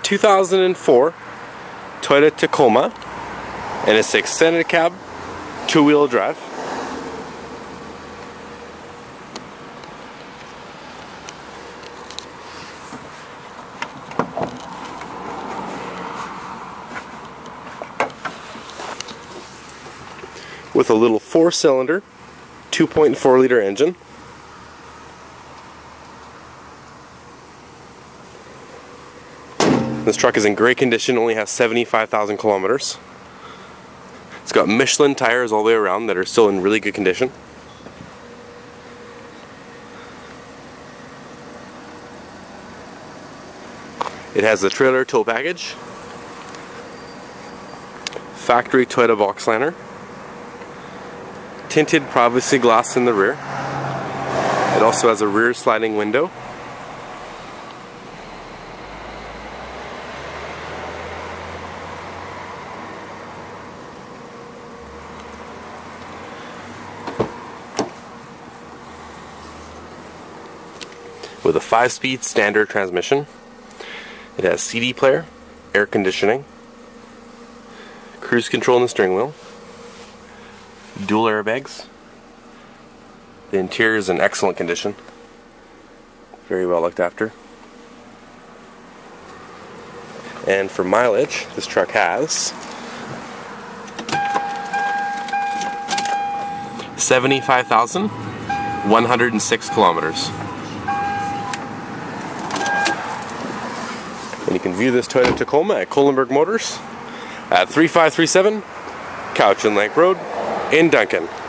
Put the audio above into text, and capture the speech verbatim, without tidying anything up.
two thousand four Toyota Tacoma, and it's extended cab, two-wheel drive. With a little four-cylinder, two point four liter engine. This truck is in great condition, only has seventy-five thousand kilometers. It's got Michelin tires all the way around that are still in really good condition. It has the trailer tow package, factory Toyota box liner, tinted privacy glass in the rear. It also has a rear sliding window. With a five-speed standard transmission. It has C D player, air conditioning, cruise control in the steering wheel, dual airbags. The interior is in excellent condition, very well looked after. And for mileage, this truck has seventy-five thousand one hundred six kilometers. And you can view this Toyota Tacoma at Kohlenberg Motors at three five three seven Couch and Lake Road in Duncan.